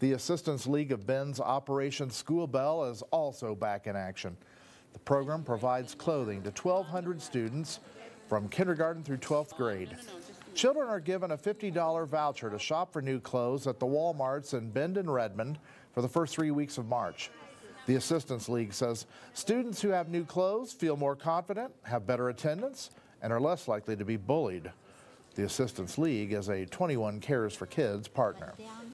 The Assistance League of Bend's Operation School Bell is also back in action. The program provides clothing to 1,200 students from kindergarten through 12th grade. Children are given a $50 voucher to shop for new clothes at the Walmarts in Bend and Redmond for the first 3 weeks of March. The Assistance League says students who have new clothes feel more confident, have better attendance, and are less likely to be bullied. The Assistance League is a 21 Cares for Kids partner.